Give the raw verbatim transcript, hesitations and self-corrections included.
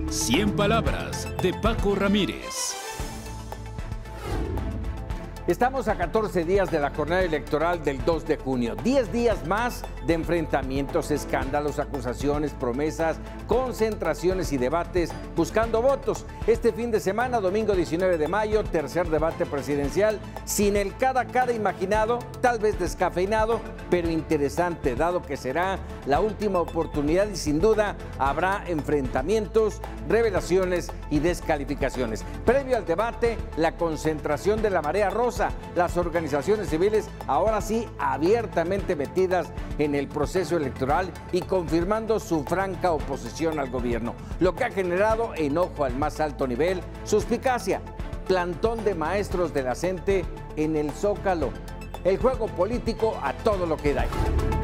cien palabras de Paco Ramírez. Estamos a catorce días de la jornada electoral del dos de junio. diez días más de enfrentamientos, escándalos, acusaciones, promesas, concentraciones y debates buscando votos. Este fin de semana, domingo diecinueve de mayo, tercer debate presidencial, sin el cara a cara imaginado, tal vez descafeinado, pero interesante, dado que será la última oportunidad y sin duda habrá enfrentamientos, revelaciones y descalificaciones. Previo al debate, la concentración de la marea rosa, las organizaciones civiles ahora sí abiertamente metidas en el proceso electoral y confirmando su franca oposición al gobierno, lo que ha generado enojo al más alto nivel, suspicacia, plantón de maestros de la CENTE en el Zócalo, el juego político a todo lo que da.